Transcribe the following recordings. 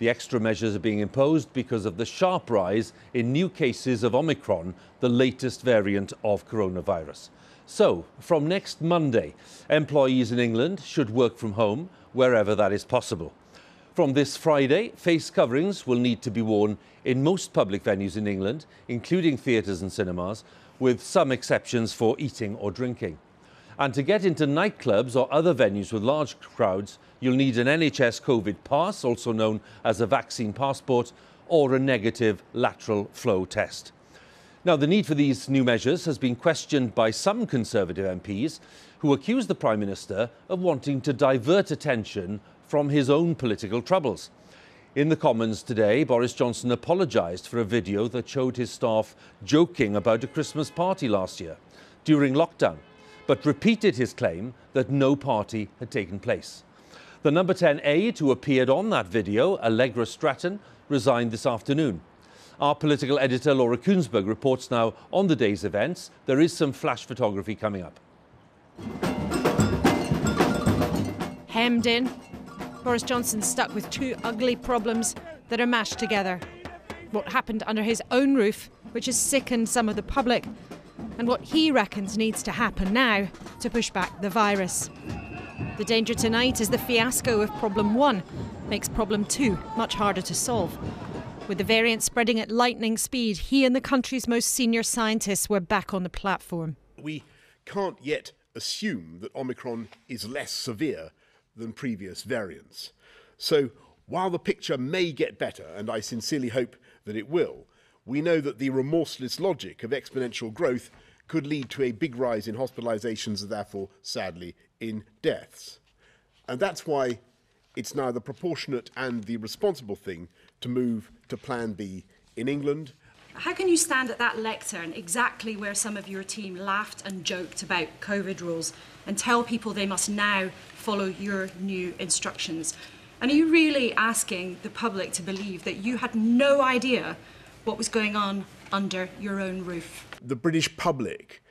The extra measures are being imposed because of the sharp rise in new cases of Omicron, the latest variant of coronavirus. So, from next Monday, employees in England should work from home wherever that is possible. From this Friday, face coverings will need to be worn in most public venues in England, including theatres and cinemas, with some exceptions for eating or drinking. And to get into nightclubs or other venues with large crowds, you'll need an NHS COVID pass, also known as a vaccine passport, or a negative lateral flow test. Now, the need for these new measures has been questioned by some Conservative MPs who accuse the Prime Minister of wanting to divert attention from his own political troubles. In the Commons today, Boris Johnson apologised for a video that showed his staff joking about a Christmas party last year during lockdown, but repeated his claim that no party had taken place. The number 10 aide who appeared on that video, Allegra Stratton, resigned this afternoon. Our political editor Laura Kuenssberg reports now on the day's events. There is some flash photography coming up. Hemmed in, Boris Johnson stuck with two ugly problems that are mashed together. What happened under his own roof, which has sickened some of the public, and what he reckons needs to happen now to push back the virus. The danger tonight is the fiasco of problem one makes problem two much harder to solve. With the variant spreading at lightning speed, he and the country's most senior scientists were back on the platform. We can't yet assume that Omicron is less severe than previous variants. So while the picture may get better, and I sincerely hope that it will, we know that the remorseless logic of exponential growth could lead to a big rise in hospitalisations and therefore, sadly, in deaths. And that's why it's now the proportionate and the responsible thing to move to Plan B in England. How can you stand at that lectern, exactly where some of your team laughed and joked about COVID rules, and tell people they must now follow your new instructions? And are you really asking the public to believe that you had no idea what was going on under your own roof? The British public,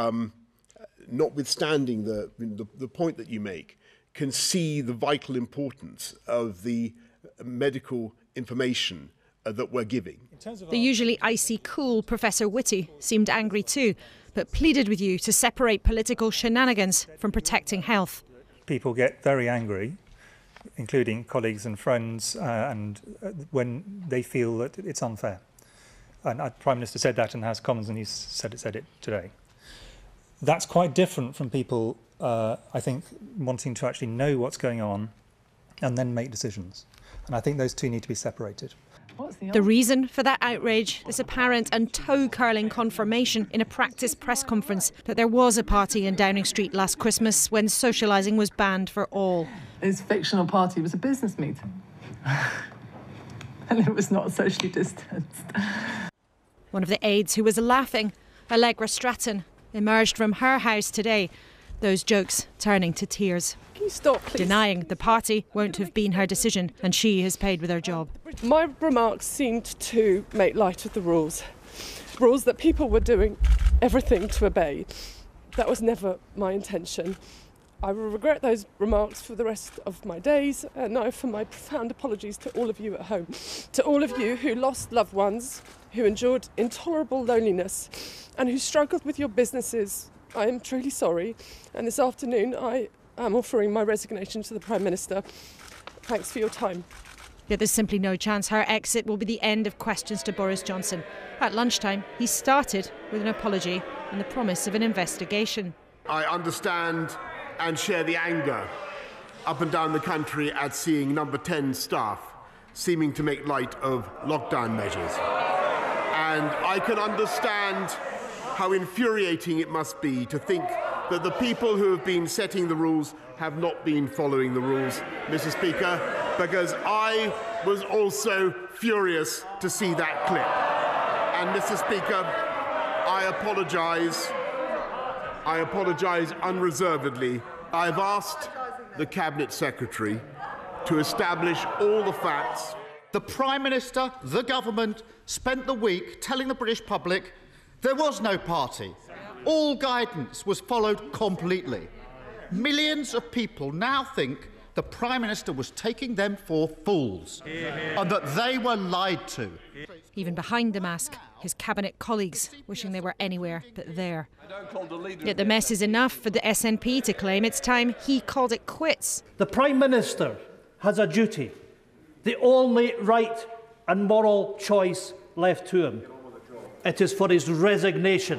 notwithstanding the point that you make, can see the vital importance of the medical information that we're giving. The usually icy cool Professor Whitty seemed angry too, but pleaded with you to separate political shenanigans from protecting health. People get very angry, including colleagues and friends, when they feel that it's unfair. And the Prime Minister said that in the House of Commons, and he said it today. That's quite different from people, I think, wanting to actually know what's going on and then make decisions. And I think those two need to be separated. The reason for that outrage, this apparent and toe-curling confirmation in a practice press conference that there was a party in Downing Street last Christmas when socialising was banned for all. His fictional party was a business meeting. And it was not socially distanced. One of the aides who was laughing, Allegra Stratton, emerged from her house today, those jokes turning to tears. Can you stop, please? Denying the party won't have been her decision and she has paid with her job. My remarks seemed to make light of the rules that people were doing everything to obey. That was never my intention. I will regret those remarks for the rest of my days, and I offer my profound apologies to all of you at home, to all of you who lost loved ones, who endured intolerable loneliness, and who struggled with your businesses. I am truly sorry, and this afternoon I am offering my resignation to the Prime Minister. Thanks for your time. Yet there's simply no chance her exit will be the end of questions to Boris Johnson. At lunchtime, he started with an apology and the promise of an investigation. I understand and share the anger up and down the country at seeing number 10 staff seeming to make light of lockdown measures. And I can understand how infuriating it must be to think that the people who have been setting the rules have not been following the rules, Mr. Speaker, because I was also furious to see that clip. And, Mr. Speaker, I apologise unreservedly. I've asked the Cabinet Secretary to establish all the facts. The Prime Minister, the government, spent the week telling the British public there was no party. All guidance was followed completely. Millions of people now think the Prime Minister was taking them for fools and that they were lied to. Even behind the mask, his cabinet colleagues wishing they were anywhere but there. Yet the mess is enough for the SNP to claim it's time he called it quits. The Prime Minister has a duty, the only right and moral choice left to him. It is for his resignation.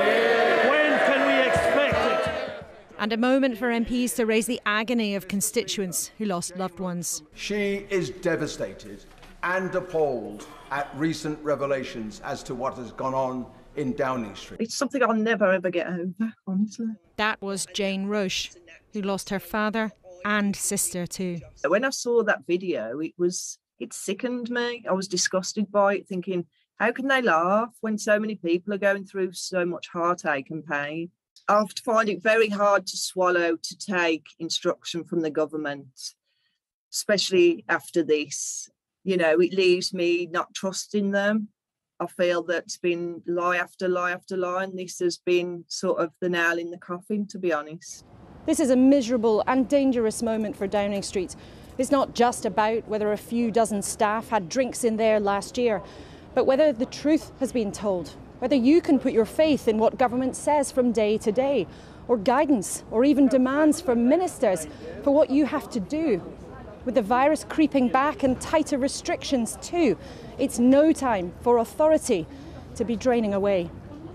When can we expect it? And a moment for MPs to raise the agony of constituents who lost loved ones. She is devastated and appalled at recent revelations as to what has gone on in Downing Street. It's something I'll never ever get over, honestly. That was Jane Roche, who lost her father and sister too. When I saw that video, it sickened me. I was disgusted by it, thinking, how can they laugh when so many people are going through so much heartache and pain? I find it very hard to swallow to take instruction from the government, especially after this. You know, it leaves me not trusting them. I feel that it's been lie after lie after lie, and this has been sort of the nail in the coffin, to be honest. This is a miserable and dangerous moment for Downing Street. It's not just about whether a few dozen staff had drinks in there last year, but whether the truth has been told, whether you can put your faith in what government says from day to day, or guidance, or even demands from ministers for what you have to do. With the virus creeping back and tighter restrictions too, it's no time for authority to be draining away.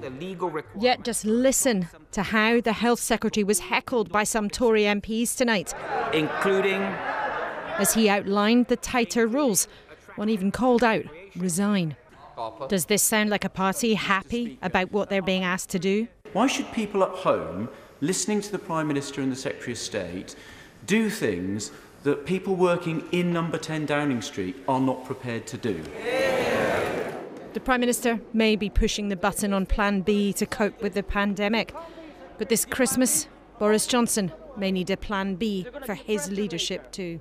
Yet just listen to how the Health Secretary was heckled by some Tory MPs tonight, including as he outlined the tighter rules. One even called out, resign. Does this sound like a party happy about what they're being asked to do? Why should people at home, listening to the Prime Minister and the Secretary of State, do things that people working in number 10 Downing Street are not prepared to do? The Prime Minister may be pushing the button on Plan B to cope with the pandemic, but this Christmas, Boris Johnson may need a Plan B for his leadership too.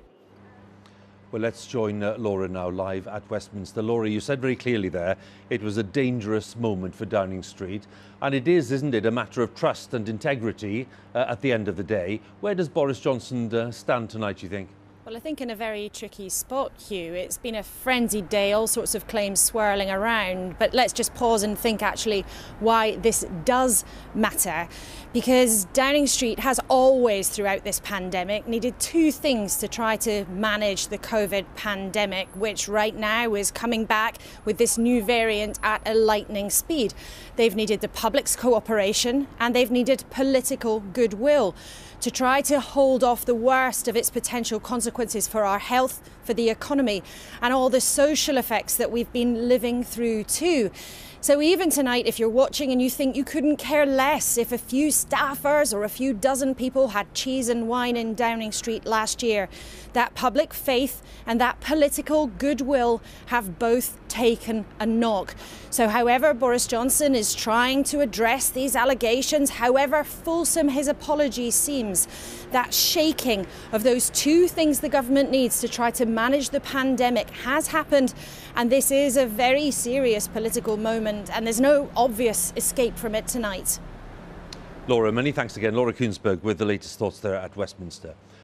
Well, let's join Laura now live at Westminster. Laura, you said very clearly there it was a dangerous moment for Downing Street. And it is, isn't it, a matter of trust and integrity at the end of the day. Where does Boris Johnson stand tonight, you think? Well, I think in a very tricky spot, Huw. It's been a frenzied day, all sorts of claims swirling around. But let's just pause and think actually why this does matter. Because Downing Street has always, throughout this pandemic, needed two things to try to manage the COVID pandemic, which right now is coming back with this new variant at a lightning speed. They've needed the public's cooperation and they've needed political goodwill to try to hold off the worst of its potential consequences for our health, for the economy, and all the social effects that we've been living through too. So even tonight, if you're watching and you think you couldn't care less if a few staffers or a few dozen people had cheese and wine in Downing Street last year, that public faith and that political goodwill have both taken a knock. So however Boris Johnson is trying to address these allegations, however fulsome his apology seems, that shaking of those two things the government needs to try to manage the pandemic has happened. And this is a very serious political moment, and there's no obvious escape from it tonight. Laura, many thanks again. Laura Kuenssberg with the latest thoughts there at Westminster.